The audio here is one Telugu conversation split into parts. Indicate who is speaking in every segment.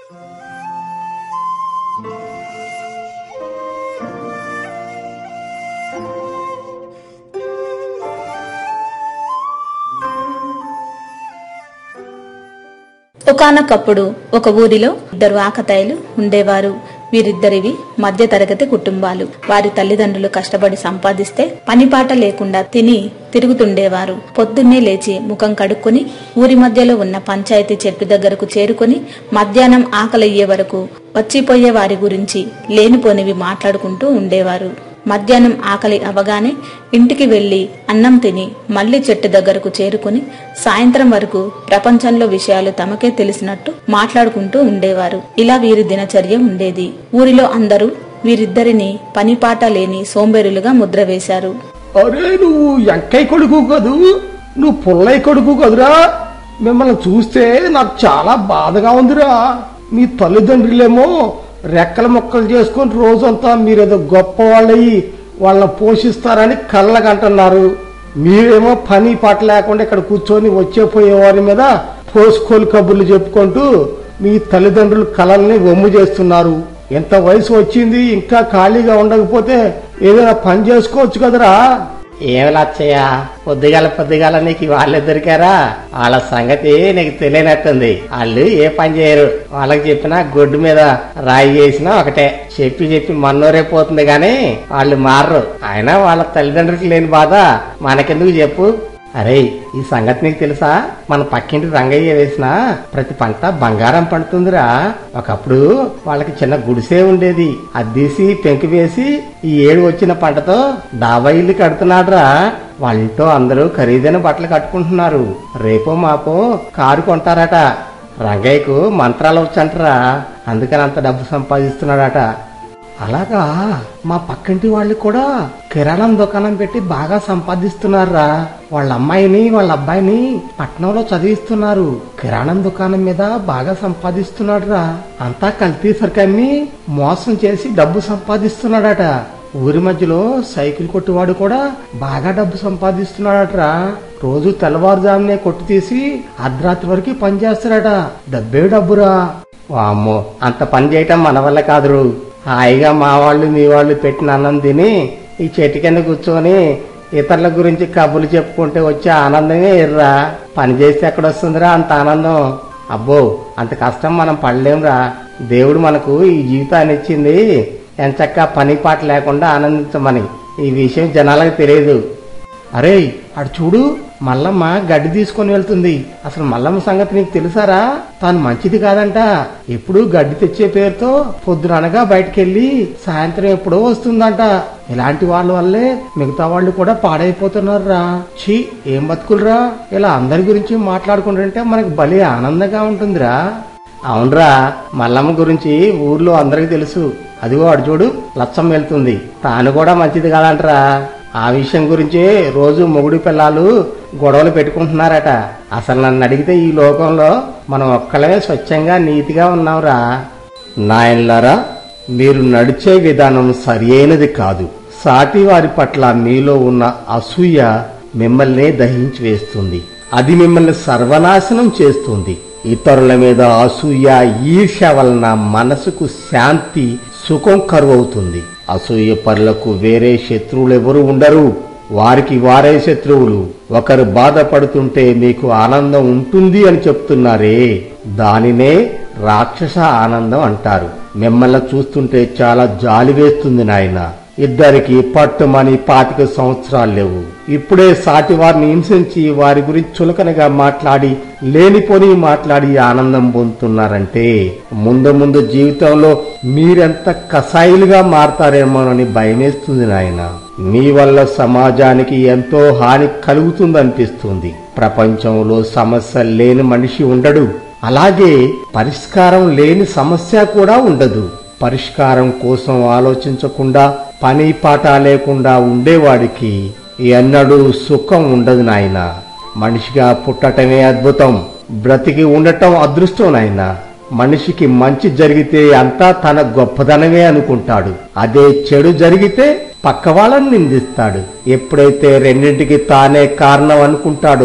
Speaker 1: ఒకానొకప్పుడు ఒక ఊరిలో ఇద్దరు ఆకతాయిలు ఉండేవారు. వీరిద్దరివి మధ్య తరగతి కుటుంబాలు. వారి తల్లిదండ్రులు కష్టపడి సంపాదిస్తే పనిపాట లేకుండా తిని తిరుగుతుండేవారు. పొద్దున్నే లేచి ముఖం కడుక్కొని ఊరి మధ్యలో ఉన్న పంచాయతీ చెట్టు దగ్గరకు చేరుకుని మధ్యాహ్నం ఆకలయ్యే వరకు వచ్చిపోయే వారి గురించి లేనిపోనివి మాట్లాడుకుంటూ ఉండేవారు. మధ్యాహ్నం ఆకలి అవగానే ఇంటికి వెళ్లి అన్నం తిని మళ్లీ చెట్టు దగ్గరకు చేరుకుని సాయంత్రం వరకు ప్రపంచంలో విషయాలు తమకే తెలిసినట్టు మాట్లాడుకుంటూ ఉండేవారు. ఇలా వీరి దినచర్య ఉండేది. ఊరిలో అందరూ వీరిద్దరిని పనిపాట లేని సోంబేరులుగా ముద్ర వేశారు.
Speaker 2: అరే, నువ్వు ఎంకై కొడుకు కదూ, నువ్వు పుల్లై కొడుకు కదురా. మిమ్మల్ని చూస్తే నాకు చాలా బాధగా ఉందిరా. మీ తల్లిదండ్రులేమో రెక్కల మొక్కలు చేసుకుని రోజంతా మీరేదో గొప్ప వాళ్ళయి వాళ్ళని పోషిస్తారని కళ్ళకంటున్నారు. మీరేమో పని పాట లేకుండా ఇక్కడ కూర్చొని వచ్చేపోయే వారి మీద పోసుకోలు కబుర్లు చెప్పుకుంటూ మీ తల్లిదండ్రుల కళల్ని వమ్ము చేస్తున్నారు. ఎంత వయసు వచ్చింది, ఇంకా ఖాళీగా ఉండకపోతే ఏదైనా పని చేసుకోవచ్చు కదరా.
Speaker 3: ఏమి లచ్చయ్య, పొద్దుగాల నీకు వాళ్ళే దొరికారా? వాళ్ళ సంగతి నీకు తెలియనట్టుంది. వాళ్ళు ఏ పని చేయరు. వాళ్ళకి చెప్పినా గొడ్డు మీద రాయి చేసినా ఒకటే. చెప్పి మన్నోరే పోతుంది గాని వాళ్ళు మారరు. అయినా వాళ్ళ తల్లిదండ్రులకు లేని బాధ మనకెందుకు చెప్పు. అరే, ఈ సంగతి నీకు తెలుసా? మన పక్కింటి రంగయ్య వేసిన ప్రతి పంట బంగారం పండుతుందిరా. ఒకప్పుడు వాళ్ళకి చిన్న గుడిసే ఉండేది. అద్దీసి పెంకు వేసి ఈ ఏడు వచ్చిన పంటతో డాబా ఇల్లు కడుతున్నాడురా. వాళ్ళతో అందరూ ఖరీదైన బట్టలు కట్టుకుంటున్నారు. రేపో మాపో కారు కొంటారట. రంగయ్యకు మంత్రాలు వచ్చంటరా, అందుకని అంత డబ్బు సంపాదిస్తున్నాడట. అలాగా, మా పక్కింటి వాళ్ళు కూడా కిరాణం దుకాణం పెట్టి బాగా సంపాదిస్తున్నారా. వాళ్ళ అమ్మాయిని వాళ్ళ అబ్బాయిని పట్నంలో చదివిస్తున్నారు. కిరాణం దుకాణం మీద బాగా సంపాదిస్తున్నాడు రా. అంతా కల్తీ సరికమ్మి మోసం చేసి డబ్బు సంపాదిస్తున్నాడట. ఊరి మధ్యలో సైకిల్ కొట్టువాడు కూడా బాగా డబ్బు సంపాదిస్తున్నాడట. రోజు తెల్లవారుజామునే కొట్టు తీసి అర్ధరాత్రి వరకు పనిచేస్తాడట. డబ్బే డబ్బురా. వామ్మో, అంత పని చేయటం మన వల్ల కాదురు. హాయిగా మా వాళ్ళు మీ వాళ్ళు పెట్టిన అన్నం తిని ఈ చెట్టు కింద కూర్చొని ఇతరుల గురించి కబుర్లు చెప్పుకుంటే వచ్చే ఆనందమే ఎర్రా. పని చేస్తే ఎక్కడొస్తుందిరా అంత ఆనందం. అబ్బో, అంత కష్టం మనం పడలేంరా. దేవుడు మనకు ఈ జీవితాన్ని ఇచ్చింది ఎంచక్కా పని పాట లేకుండా ఆనందించమని. ఈ విషయం జనాలకు తెలియదు. అరే, అటు చూడు, మల్లమ్మ గడ్డి తీసుకొని వెళ్తుంది. అసలు మల్లమ్మ సంగతి నీకు తెలుసారా? తాను మంచిది కాదంట. ఎప్పుడూ గడ్డి తెచ్చే పేరుతో పొద్దుననగా బయటకెళ్లి సాయంత్రం ఎప్పుడో వస్తుందంట. ఇలాంటి వాళ్ళ వల్లే మిగతా వాళ్ళు కూడా పాడైపోతున్నారా. ఛీ, ఏం బతుకులరా. ఇలా అందరి గురించి మాట్లాడుకుంటుంటే మనకు భలే ఆనందంగా ఉంటుందిరా. అవునరా, మల్లమ్మ గురించి ఊర్లో అందరికి తెలుసు. అదిగో అడు చూడు, లచ్చమ్మ వెళ్తుంది. తాను కూడా మంచిది కాదంటరా. ఆ విషయం గురించే రోజు మొగుడు పిల్లలు గొడవలు పెట్టుకుంటున్నారట. అసలు నన్ను అడిగితే ఈ లోకంలో మనం ఒక్కలమే స్వచ్ఛంగా నీతిగా ఉన్నాంరా. నాయన్లారా, మీరు నడిచే విధానం సరియైనది కాదు. సాటి వారి పట్ల మీలో ఉన్న అసూయ మిమ్మల్ని దహించి వేస్తుంది. అది మిమ్మల్ని సర్వనాశనం చేస్తుంది. ఇతరుల మీద అసూయ, ఈర్ష్య వలన మనసుకు శాంతి, సుఖం కరువవుతుంది. అసూయ పరులకు వేరే శత్రువులెవరూ ఉండరు. వారికి వారే శత్రువులు. ఒకరు బాధపడుతుంటే మీకు ఆనందం ఉంటుంది అని చెప్తున్నారే, దానినే రాక్షస ఆనందం అంటారు. మిమ్మల్ని చూస్తుంటే చాలా జాలి వేస్తుంది నాయనా. ఇద్దరికి పట్టుమని 25 సంవత్సరాలు లేవు. ఇప్పుడే సాటి వారిని హింసించి వారి గురించి చులకనగా మాట్లాడి లేనిపోని మాట్లాడి ఆనందం పొందుతున్నారంటే ముందు ముందు జీవితంలో మీరెంత కసాయిలుగా మారతారేమోనని భయమేస్తుంది నాయన. మీ వల్ల సమాజానికి ఎంతో హాని కలుగుతుందనిపిస్తుంది. ప్రపంచంలో సమస్య లేని మనిషి ఉండడు. అలాగే పరిష్కారం లేని సమస్య కూడా ఉండదు. పరిష్కారం కోసం ఆలోచించకుండా పని పాట లేకుండా ఉండేవాడికి ఎన్నడూ సుఖం ఉండదు నాయన. మనిషిగా పుట్టటమే అద్భుతం, బ్రతికి ఉండటం అదృష్టం నాయన. మనిషికి మంచి జరిగితే అంతా తన గొప్పదనమే అనుకుంటాడు. అదే చెడు జరిగితే పక్క వాళ్ళని నిందిస్తాడు. ఎప్పుడైతే రెండింటికి తానే కారణం అనుకుంటాడో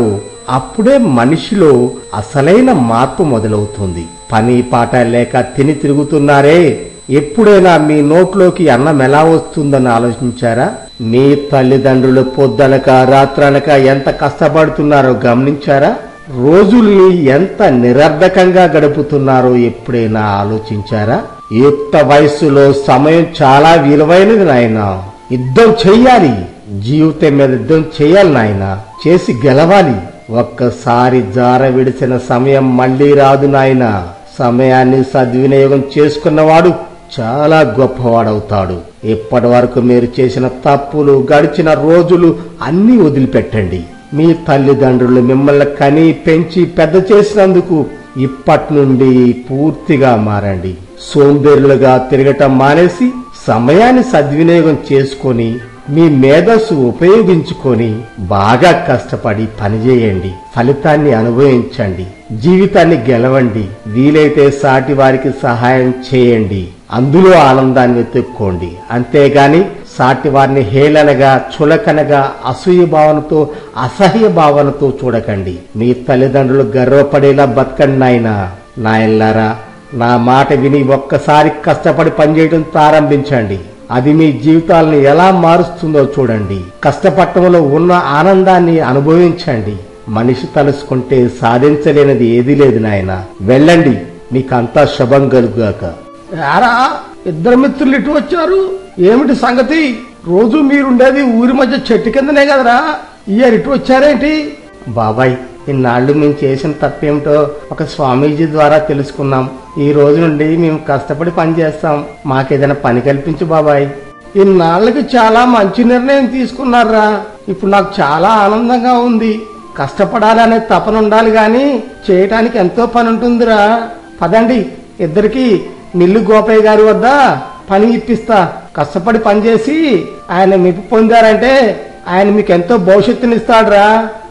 Speaker 3: అప్పుడే మనిషిలో అసలైన మార్పు మొదలవుతుంది. పని పాట లేక తిని తిరుగుతున్నారే, ఎప్పుడైనా మీ నోట్లోకి అన్నం ఎలా వస్తుందని ఆలోచించారా? మీ తల్లిదండ్రులు పొద్దనక రాత్రనక ఎంత కష్టపడుతున్నారో గమనించారా? రోజుల్ని ఎంత నిరర్ధకంగా గడుపుతున్నారో ఎప్పుడైనా ఆలోచించారా? యుక్త వయస్సులో సమయం చాలా విలువైనది నాయనా. యుద్ధం చెయ్యాలి, జీవితం మీద యుద్ధం చెయ్యాలి నాయనా. చేసి గెలవాలి. ఒక్కసారి జార విడిచిన సమయం మళ్లీ రాదు నాయనా. సమయాన్ని సద్వినియోగం చేసుకున్నవాడు చాలా గొప్పవాడవుతాడు. ఇప్పటి వరకు మీరు చేసిన తప్పులు, గడిచిన రోజులు అన్నీ వదిలిపెట్టండి. మీ తల్లిదండ్రులు మిమ్మల్ని కని పెంచి పెద్ద చేసినందుకు ఇప్పటి నుండి పూర్తిగా మారండి. సోంబేరులుగా తిరగటం మానేసి సమయాన్ని సద్వినియోగం చేసుకొని మీ మేధస్సు ఉపయోగించుకొని బాగా కష్టపడి పనిచేయండి. ఫలితాన్ని అనుభవించండి. జీవితాన్ని గెలవండి. వీలైతే సాటి వారికి సహాయం చేయండి. అందులో ఆనందాన్ని వెతుక్కోండి. అంతేగాని సాటి వారిని హేళనగా, చులకనగా, అసూయ భావనతో, అసహ్య భావనతో చూడకండి. మీ తల్లిదండ్రులు గర్వపడేలా బతకండి నాయనా. నాయనలారా, నా మాట విని ఒక్కసారి కష్టపడి పనిచేయడం ప్రారంభించండి. అది మీ జీవితాలను ఎలా మారుస్తుందో చూడండి. కష్టపడటంలో ఉన్న ఆనందాన్ని అనుభవించండి. మనిషి తలుసుకుంటే సాధించలేనిది ఏదీ లేదు నాయన. వెళ్ళండి, మీకంతా శుభం కలుగాక.
Speaker 2: యారా, ఇద్దరు మిత్రులు ఇటు వచ్చారు, ఏమిటి సంగతి? రోజు మీరుండేది ఊరి మధ్య చెట్టు కిందనే కదరా, ఇయర్ ఇటు వచ్చారేంటి?
Speaker 3: బాబాయ్, ఇన్నాళ్లు మేము చేసిన తప్పేమిటో ఒక స్వామీజీ ద్వారా తెలుసుకున్నాం. ఈ రోజు నుండి మేము కష్టపడి పని చేస్తాం. మాకేదైనా పని కల్పించు బాబాయ్.
Speaker 2: ఇన్నాళ్ళకి చాలా మంచి నిర్ణయం తీసుకున్నారా. ఇప్పుడు నాకు చాలా ఆనందంగా ఉంది. కష్టపడాలనే తపన ఉండాలి గాని చేయటానికి ఎంతో పని ఉంటుందిరా. పదండి, ఇద్దరికి మిల్లు గోపయ్య గారి వద్ద పని ఇప్పిస్తా. కష్టపడి పనిచేసి ఆయన మెప్పు పొందారంటే ఆయన మీకు ఎంతో భవిష్యత్తునిస్తాడురా.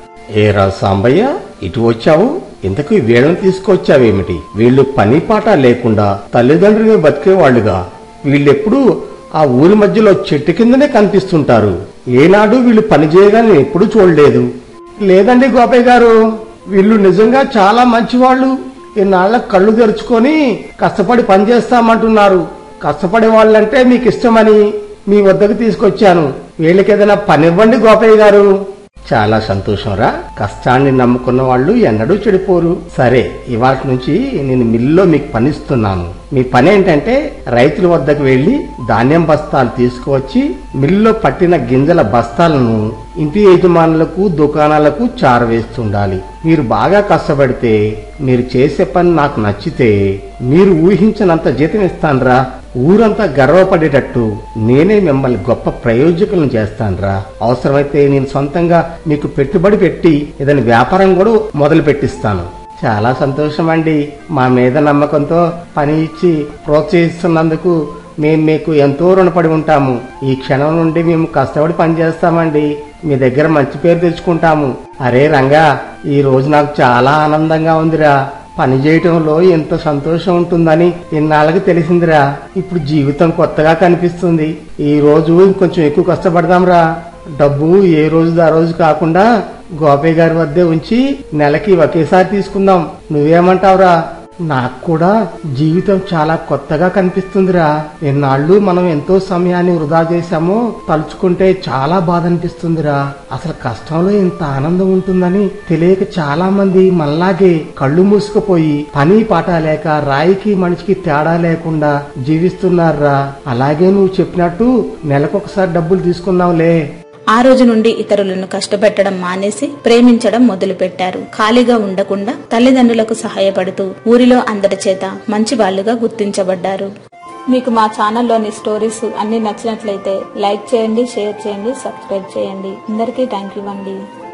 Speaker 3: ఏరా సాంబయ్య, ఇటు వచ్చావు? ఇంతకు వీళ్ళని తీసుకొచ్చావేమిటి? వీళ్ళు పని పాట లేకుండా తల్లిదండ్రులు బతికేవాళ్లుగా వీళ్ళెప్పుడు ఆ ఊరి మధ్యలో చెట్టు కిందనే కనిపిస్తుంటారు. ఏనాడు వీళ్ళు పని చేయగానే ఎప్పుడూ చూడలేదు.
Speaker 2: లేదండి గోపయ్య గారు, వీళ్ళు నిజంగా చాలా మంచివాళ్లు. ఇన్నాళ్ళ కళ్ళు తెరుచుకొని కష్టపడి పనిచేస్తామంటున్నారు. కష్టపడే వాళ్ళంటే మీకు ఇష్టమని మీ వద్దకు తీసుకొచ్చాను. వీళ్ళకేదైనా పనివ్వండి గోపయ్య గారు.
Speaker 3: చాలా సంతోషంరా. కష్టాన్ని నమ్ముకున్న వాళ్ళు ఎన్నడూ చెడిపోరు. సరే, ఇవాళ నుంచి నేను మిల్లులో మీకు పనిస్తున్నాను. మీ పని ఏంటంటే రైతుల వద్దకు వెళ్లి ధాన్యం బస్తాలు తీసుకువచ్చి మిల్లులో పట్టిన గింజల బస్తాలను ఇంటి యజమానులకు, దుకాణాలకు చారవేస్తుండాలి. మీరు బాగా కష్టపడితే, మీరు చేసే పని నాకు నచ్చితే మీరు ఊహించినంత జీతం ఇస్తాన్రా. ఊరంతా గర్వపడేటట్టు నేనే మిమ్మల్ని గొప్ప ప్రయోజకులను చేస్తాన్రా. అవసరమైతే నేను సొంతంగా మీకు పెట్టుబడి పెట్టి ఏదైనా వ్యాపారం కూడా మొదలు పెట్టిస్తాను. చాలా సంతోషం అండి. మా మీద నమ్మకంతో పని ఇచ్చి ప్రోత్సహిస్తున్నందుకు మేము మీకు ఎంతో రుణపడి ఉంటాము. ఈ క్షణం నుండి మేము కష్టపడి పనిచేస్తామండి. మీ దగ్గర మంచి పేరు తెచ్చుకుంటాము. అరే రంగా, ఈ రోజు నాకు చాలా ఆనందంగా ఉందిరా. పని చేయటంలో ఎంత సంతోషం ఉంటుందని ఇన్నాళ్ళకి తెలిసిందిరా. ఇప్పుడు జీవితం కొత్తగా కనిపిస్తుంది. ఈ రోజు ఇంకొంచెం ఎక్కువ కష్టపడదాంరా. డబ్బు ఏ రోజు ఆ రోజు కాకుండా గోపయ్య గారి వద్దే ఉంచి నెలకి ఒకేసారి తీసుకుందాం. నువ్వేమంటావురా? నాకు కూడా జీవితం చాలా కొత్తగా కనిపిస్తుందిరా. ఎన్నాళ్ళు మనం ఎంతో సమయాన్ని వృధా చేశామో తలుచుకుంటే చాలా బాధ అనిపిస్తుందిరా. అసలు కష్టంలో ఇంత ఆనందం ఉంటుందని తెలియక చాలా మంది మనలాగే కళ్ళు మూసుకుపోయి పని పాట లేక రాయికి మనిషికి తేడా లేకుండా జీవిస్తున్నారా. అలాగే నువ్వు చెప్పినట్టు నెలకొకసారి డబ్బులు తీసుకుందాంలే.
Speaker 1: ఆ రోజు నుండి ఇతరులను కష్టపెట్టడం మానేసి ప్రేమించడం మొదలుపెట్టారు. ఖాళీగా ఉండకుండా తల్లిదండ్రులకు సహాయపడుతూ ఊరిలో అందరి చేత మంచి వాళ్లుగా గుర్తించబడ్డారు. మీకు మా ఛానల్లోని స్టోరీస్ అన్ని నచ్చినట్లయితే లైక్ చేయండి, షేర్ చేయండి, సబ్స్క్రైబ్ చేయండి. అందరికీ థ్యాంక్ యూ అండి.